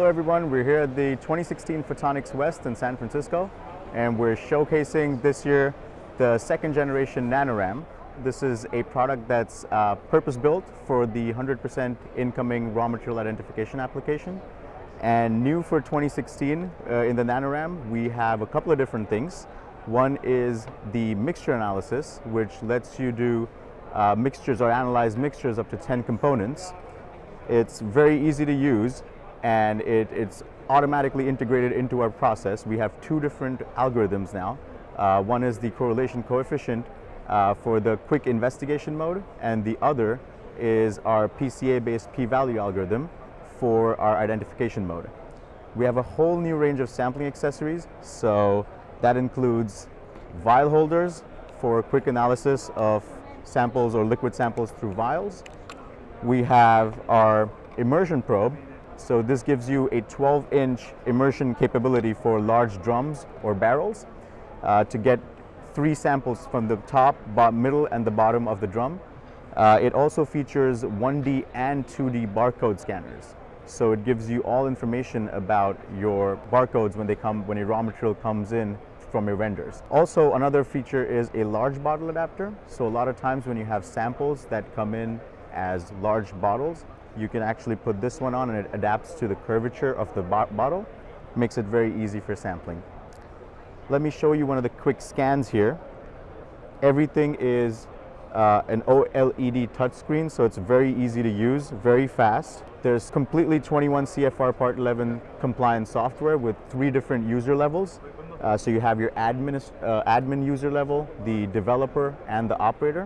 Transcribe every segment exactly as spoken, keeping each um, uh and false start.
Hello everyone, we're here at the twenty sixteen Photonics West in San Francisco, and we're showcasing this year the second generation NanoRam. This is a product that's uh, purpose-built for the one hundred percent incoming raw material identification application. And new for twenty sixteen uh, in the NanoRam, we have a couple of different things. One is the mixture analysis, which lets you do uh, mixtures or analyze mixtures up to ten components. It's very easy to use, and it, it's automatically integrated into our process. We have two different algorithms now. Uh, one is the correlation coefficient uh, for the quick investigation mode, and the other is our P C A-based p-value algorithm for our identification mode. We have a whole new range of sampling accessories, so that includes vial holders for quick analysis of samples or liquid samples through vials. We have our immersion probe. So this gives you a twelve inch immersion capability for large drums or barrels uh, to get three samples from the top, middle, and the bottom of the drum. Uh, it also features one D and two D barcode scanners. So it gives you all information about your barcodes when they come, when your raw material comes in from your vendors. Also, another feature is a large bottle adapter. So a lot of times when you have samples that come in as large bottles, you can actually put this one on and it adapts to the curvature of the bo bottle. Makes it very easy for sampling. Let me show you one of the quick scans here. Everything is uh, an O L E D touchscreen, so it's very easy to use, very fast. There's completely twenty-one C F R Part eleven compliant software with three different user levels. Uh, so you have your admin, uh, admin user level, the developer, and the operator.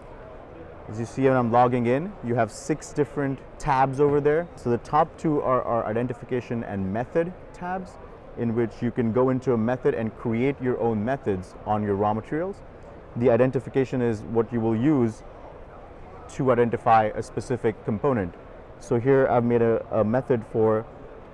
As you see when I'm logging in, you have six different tabs over there. So the top two are our identification and method tabs, in which you can go into a method and create your own methods on your raw materials. The identification is what you will use to identify a specific component. So here I've made a, a method for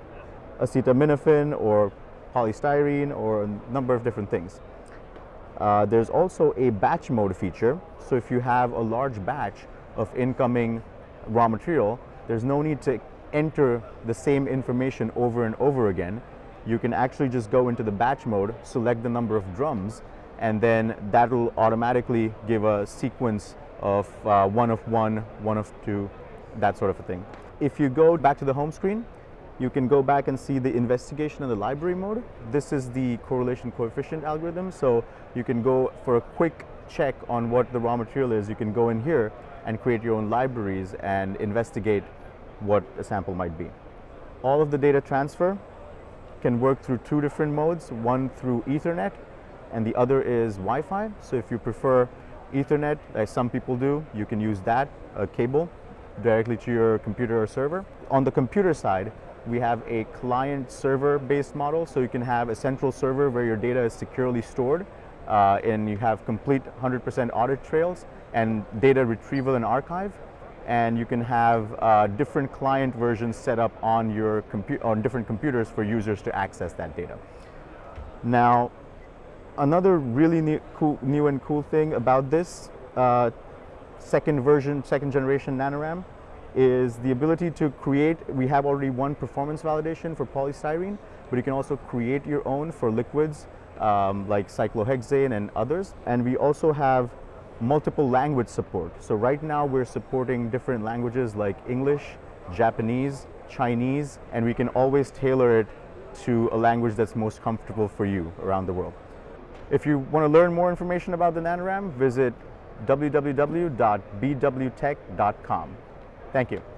acetaminophen or polystyrene or a number of different things. Uh, there's also a batch mode feature. So if you have a large batch of incoming raw material, there's no need to enter the same information over and over again. You can actually just go into the batch mode, select the number of drums, and then that will automatically give a sequence of uh, one of one, one of two, that sort of a thing. If you go back to the home screen, you can go back and see the investigation and the library mode. This is the correlation coefficient algorithm. So you can go for a quick check on what the raw material is. You can go in here and create your own libraries and investigate what a sample might be. All of the data transfer can work through two different modes, one through Ethernet and the other is Wi-Fi. So if you prefer Ethernet, like some people do, you can use that, a cable, directly to your computer or server. On the computer side, we have a client-server based model, so you can have a central server where your data is securely stored, uh, and you have complete one hundred percent audit trails and data retrieval and archive, and you can have uh, different client versions set up on your compu on different computers for users to access that data. Now, another really new, cool, new and cool thing about this uh, second version, second generation NanoRam is the ability to create. We have already one performance validation for polystyrene, but you can also create your own for liquids um, like cyclohexane and others. And we also have multiple language support. So right now we're supporting different languages like English, Japanese, Chinese, and we can always tailor it to a language that's most comfortable for you around the world. If you want to learn more information about the NanoRam, visit w w w dot b w tek dot com. Thank you.